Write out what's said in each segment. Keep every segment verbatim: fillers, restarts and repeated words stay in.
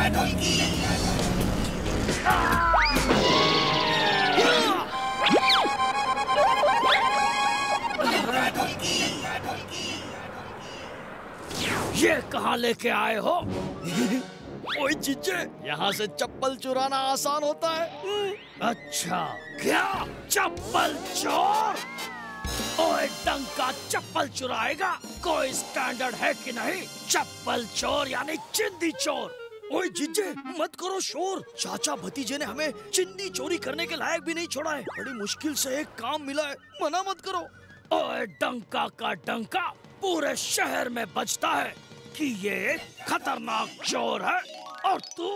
ये कहाँ लेके आए हो? ओए जीजे, यहाँ से चप्पल चुराना आसान होता है। अच्छा, क्या चप्पल चोर? ओए डंका, चप्पल चुराएगा? कोई स्टैंडर्ड है कि नहीं? चप्पल चोर यानी चिंदी चोर। ओए जीजे, मत करो शोर। चाचा भतीजे ने हमें चिंदी चोरी करने के लायक भी नहीं छोड़ा है। बड़ी मुश्किल से एक काम मिला है, मना मत करो। ओए डंका का डंका पूरे शहर में बजता है कि ये खतरनाक चोर है और तू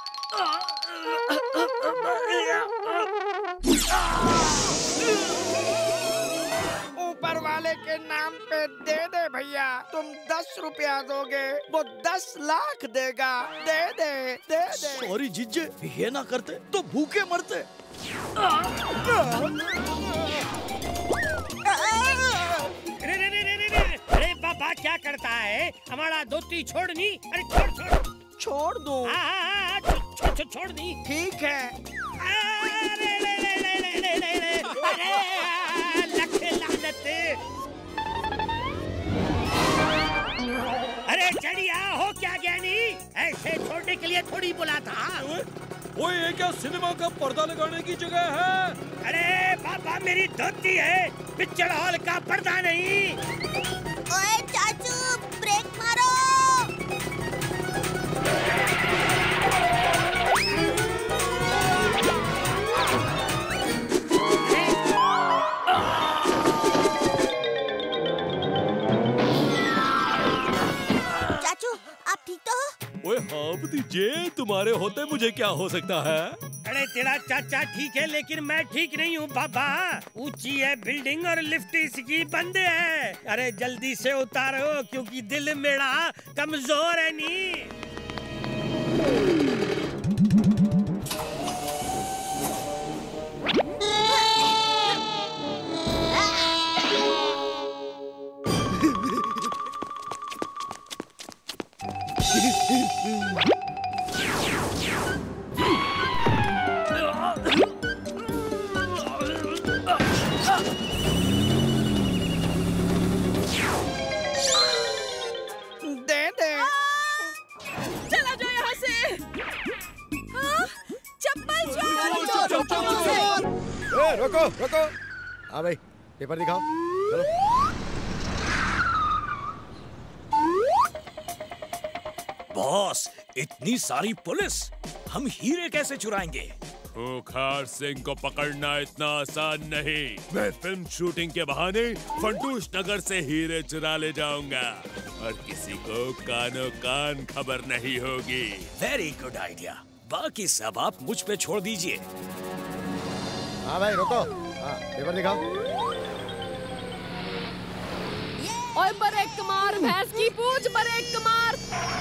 ऊपर वाले के नाम पे दे दे भैया। तुम दस रुपया दोगे, वो दस लाख देगा। दे दे दे दे। सॉरी जीजे, ये ना करते तो भूखे मरते। रे रे रे रे रे रे। अरे बाबा क्या करता है? हमारा धोती छोड़नी। अरे छोड़ छोड़ छोड़ दूं? हाँ हाँ हाँ छोड़ छोड़ छोड़ दी। ठीक है। अरे रे रे रे रे रे रे रे। अरे लख लानत। अरे चढ़िया हो क्या ज्ञानी? ऐसे छोड़ने के लिए थोड़ी बोला था। वो ये क्या सिनेमा का पर्दा लगाने की जगह है? अरे बाबा मेरी धोती है, पिक्चर हॉल का पर्दा नहीं। ओए चाचू, ब्रेक मारो। चाचू, आप ठीक तो हो? ओए हाँ भतीजे, तुम्हारे होते मुझे क्या हो सकता है? अरे तेरा चाचा ठीक है लेकिन मैं ठीक नहीं हूँ बाबा। ऊंची है बिल्डिंग और लिफ्ट इसकी बंद है। अरे जल्दी से उतारो क्योंकि दिल मेरा कमजोर है नी। दे दे। चला जाओ यहाँ से। हाँ? चप्पल चोर। ए, रोको रोको। हाँ भाई, पेपर दिखाओ। चलो। बॉस, इतनी सारी पुलिस, हम हीरे कैसे चुराएंगे? खूंखार सिंह को पकड़ना इतना आसान नहीं। मैं फिल्म शूटिंग के बहाने फंटूश नगर से हीरे चुरा ले जाऊंगा और किसी को कानो कान खबर नहीं होगी। Very good idea. बाकी सब आप मुझ पे छोड़ दीजिए। हाँ भाई रोको। हाँ, पेपर दिखाओ। ओए बड़े कमार, भैंस की पूंछ, बड़े कमार।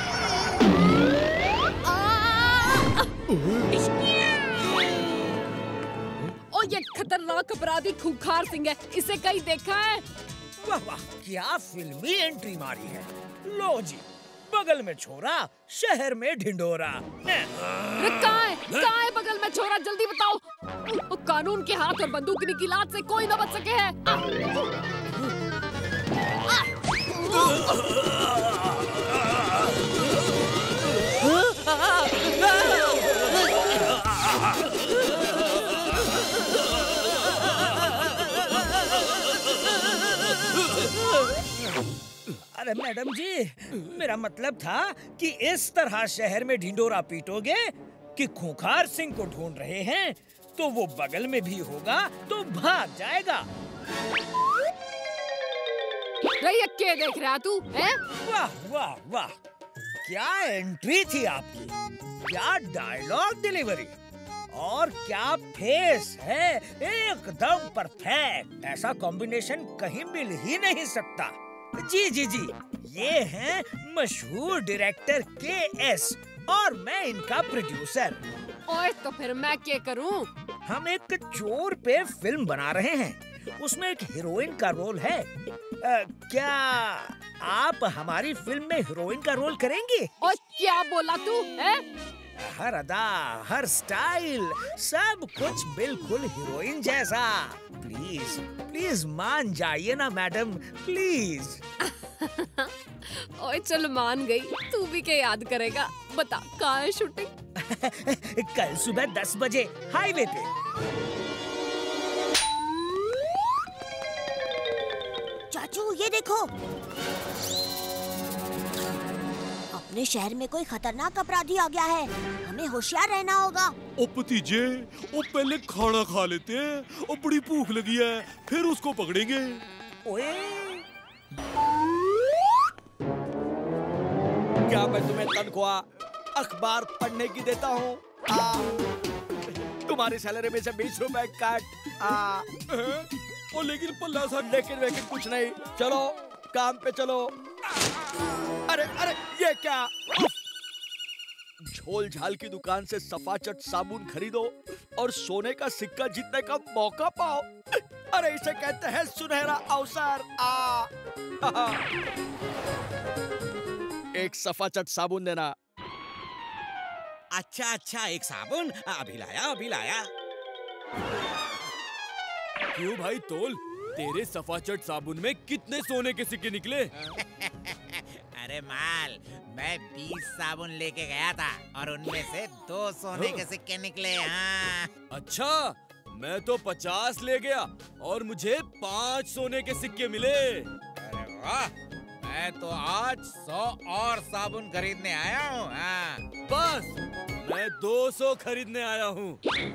ओ ये खतरनाक अपराधी खूंखार सिंह है, इसे कहीं देखा है? वाह वाह क्या फिल्मी एंट्री मारी है। लो जी, बगल में छोरा, शहर में ढिंडोरा। कहाँ है? कहाँ है बगल में छोरा? जल्दी बताओ। कानून के हाथ और बंदूक की लात से कोई न बच सके है। अरे मैडम जी, मेरा मतलब था कि इस तरह शहर में ढिंडोरा पीटोगे कि खूंखार सिंह को ढूंढ रहे हैं तो वो बगल में भी होगा तो भाग जाएगा। ये क्या देख रहा तू है? वाह वाह वाह, क्या एंट्री थी आपकी, क्या डायलॉग डिलीवरी और क्या फेस है, एकदम परफेक्ट। ऐसा कॉम्बिनेशन कहीं मिल ही नहीं सकता। जी जी जी, ये हैं मशहूर डायरेक्टर के एस और मैं इनका प्रोड्यूसर। ओए तो फिर मैं क्या करूं? हम एक चोर पे फिल्म बना रहे हैं, उसमें एक हीरोइन का रोल है। आ, क्या आप हमारी फिल्म में हीरोइन का रोल करेंगे? और क्या बोला तू है? हर अदा, हर स्टाइल, सब कुछ बिल्कुल हीरोइन जैसा। प्लीज प्लीज मान जाइए ना मैडम, प्लीज। ओए चल मान गई, तू भी क्या याद करेगा। बता कहाँ है शूटिंग? कल सुबह दस बजे हाईवे पे। चाचू ये देखो, अपने शहर में कोई खतरनाक अपराधी आ गया है, हमें होशियार रहना होगा। ओ भतीजे, ओ पहले खाना खा लेते हैं, ओ बड़ी भूख लगी है, फिर उसको पकड़ेंगे। ओए क्या मैं तुम्हें तनख्वाह अखबार पढ़ने की देता हूँ? तुम्हारी सैलरी में से बीस रुपए काट। आ, ओ लेकिन पल्ला सा, लेकिन लेकिन कुछ नहीं, चलो काम पे चलो। अरे अरे ये क्या? झोल झाल की दुकान से सफाचट साबुन खरीदो और सोने का सिक्का जीतने का मौका पाओ। अरे इसे कहते हैं सुनहरा अवसर। आ, एक सफाचट साबुन देना। अच्छा अच्छा, एक साबुन अभी लाया अभी लाया। क्यों भाई तोल, तेरे सफाचट साबुन में कितने सोने के सिक्के निकले? अरे माल, मैं बीस साबुन लेके गया था और उनमें से दो सोने के सिक्के निकले। हाँ। अच्छा, मैं तो पचास ले गया और मुझे पाँच सोने के सिक्के मिले। अरे वाह, मैं तो आज सौ और साबुन खरीदने आया हूँ। हाँ। बस मैं दो सौ खरीदने आया हूँ।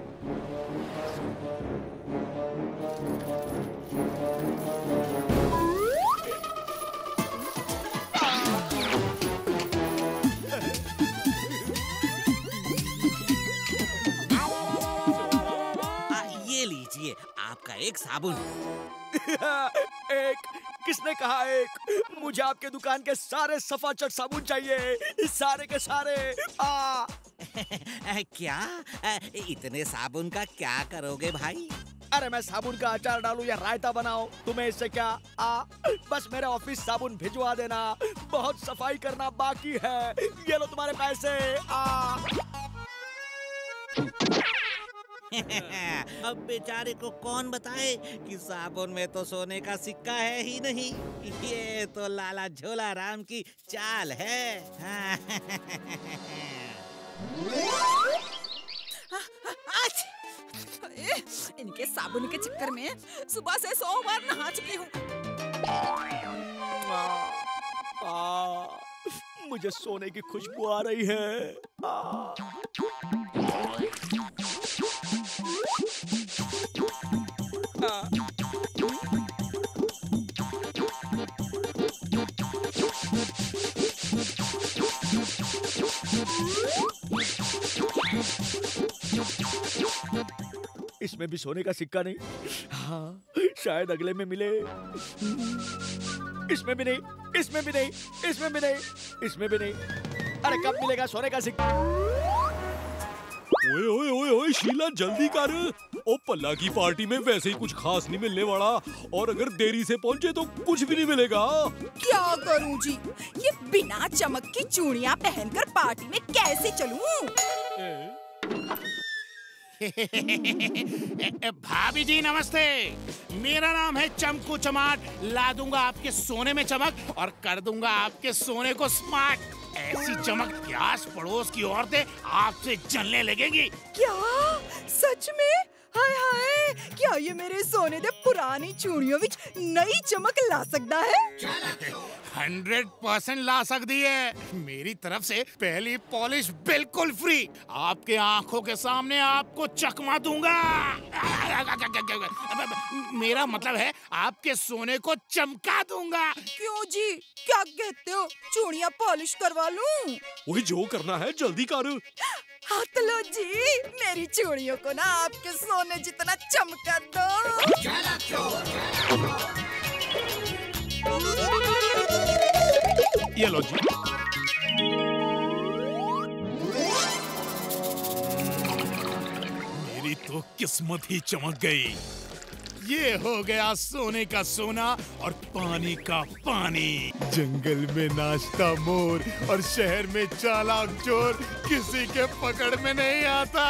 लीजिए आपका एक साबुन। एक? किसने कहा एक? मुझे आपके दुकान के सारे सफाचट साबुन चाहिए, सारे के सारे। आ क्या? इतने साबुन का क्या करोगे भाई? अरे मैं साबुन का अचार डालूं या रायता बनाऊं, तुम्हें इससे क्या? आ बस मेरे ऑफिस साबुन भिजवा देना, बहुत सफाई करना बाकी है। ये लो तुम्हारे पैसे। आ अब बेचारे को कौन बताए कि साबुन में तो सोने का सिक्का है ही नहीं। ये तो लाला झोला राम की चाल है। इनके साबुन के चक्कर में सुबह से सौ बार नहा चुकी हूँ। मुझे सोने की खुशबू आ रही है। आ, इसमें भी सोने का सिक्का नहीं। हाँ, शायद अगले में मिले। इसमें भी नहीं, इसमें भी नहीं, इसमें भी नहीं, इसमें भी नहीं। अरे कब मिलेगा सोने का सिक्का? ओए ओए ओए ओए शीला, जल्दी कर। ओ पल्ला की पार्टी में वैसे ही कुछ खास नहीं मिलने वाला, और अगर देरी से पहुंचे तो कुछ भी नहीं मिलेगा। क्या करूं जी, ये बिना चमक की चूड़ियां पहनकर पार्टी में कैसे चलूं? भाभी जी नमस्ते, मेरा नाम है चमकू चमाट। ला दूंगा आपके सोने में चमक और कर दूंगा आपके सोने को स्मार्ट। ऐसी चमक कि आस पड़ोस की औरतें आपसे जलने लगेंगी। क्या सच में? हाय हाय, क्या ये मेरे सोने दे पुरानी चूड़ियों विच नई चमक ला सकता है? हंड्रेड परसेंट ला सकती है। मेरी तरफ से पहली पॉलिश बिल्कुल फ्री। आपके आंखों के सामने आपको चकमा दूंगा। मेरा मतलब है आपके सोने को चमका दूंगा। क्यों जी, क्या कहते हो? चूड़ियां पॉलिश करवा लूं? वही जो करना है जल्दी कर। हाथ लो जी, मेरी चूड़ियों को ना आपके सोने जितना चमका दो। ये लो जी। मेरी तो किस्मत ही चमक गई। ये हो गया सोने का सोना और पानी का पानी। जंगल में नाचता मोर और शहर में चालाक चोर किसी के पकड़ में नहीं आता।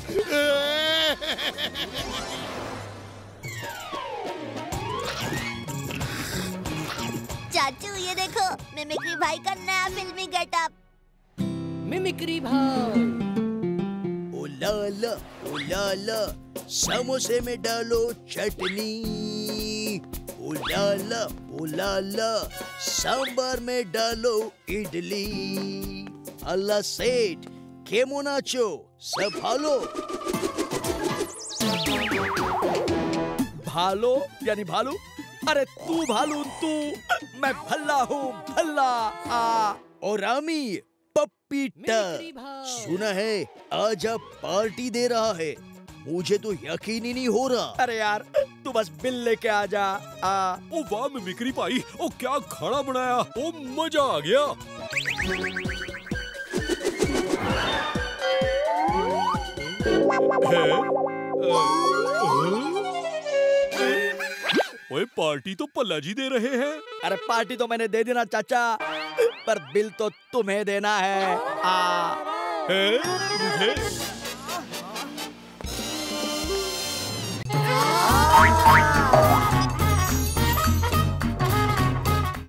चाचू ये देखो, मिमिक्री भाई का नया फिल्मी गेटअप। मिमिक्री भाई। ओ ला ला, ओ ला ला, समोसे में डालो चटनी। ओ ला ला, ओ ला ला, सांबर में डालो इडली। अल्लाह सेठ, केमन आछो? सब भालो? भालो यानी भालू? अरे तू भालू तू, मैं भल्ला हूँ भल्ला। आ और रामी पप्पीटा, सुना है आज आप पार्टी दे रहा है, मुझे तो यकीन ही नहीं हो रहा। अरे यार तू बस बिल लेके आ जा। आ ओ वाह मिमिक्री भाई, ओ क्या खाना बनाया, ओ मजा आ गया। ओए पार्टी तो पल्ला जी दे रहे हैं। अरे पार्टी तो मैंने दे दी ना चाचा, पर बिल तो तुम्हें देना है। आ है? मुझे?